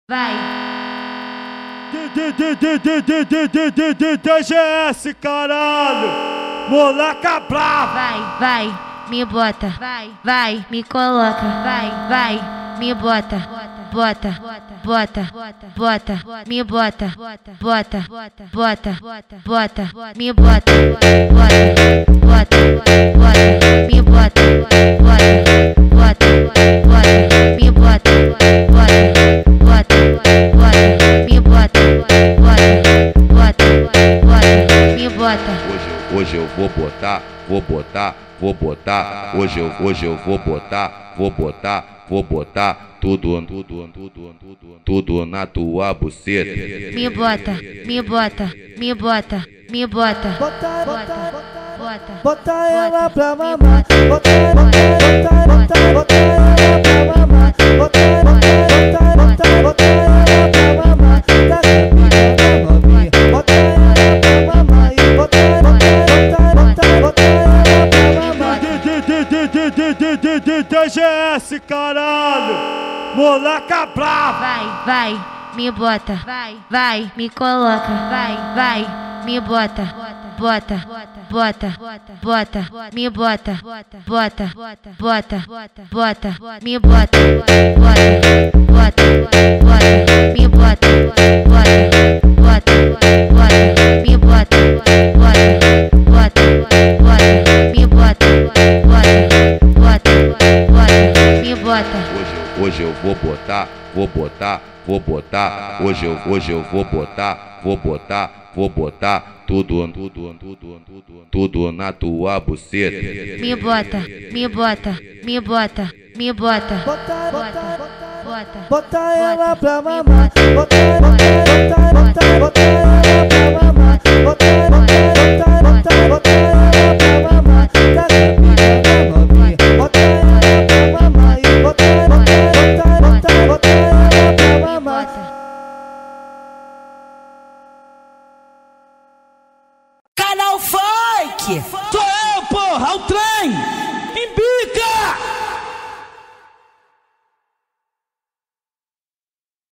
Vai. DGS, caralho! Moleca brava! Vai, me bota. Vai, me coloca. Vai, me bota. Bota, me bota. Bota, me bota. Bota, me bota. Me bota. Me bota. Me bota. Hoje eu vou botar. Hoje eu vou botar tudo na tua buceta. Me bota. Bota ela pra mamar. Bota ela pra mamar. Bota ela pra mamar. Tá caminhando novinha. Bota ela pra mamar e bota ela pra mamar. DGS, caralho! Moleca brava! Vai, me bota. Vai, me coloca. Vai, me bota. Bota, me bota. Bota, me bota. Bota, me bota. Me bota. Me bota. Me bota. Hoje eu vou botar. Hoje eu vou botar tudo na tua buceta. Me bota. Bota ela pra mamar. Bota ela pra mamar. Bota ela pra mamar. Tá caminhando novinha. Bota ela pra mamar e bota ela pra mamar. Canal Funk! Sou eu, porra, o trem!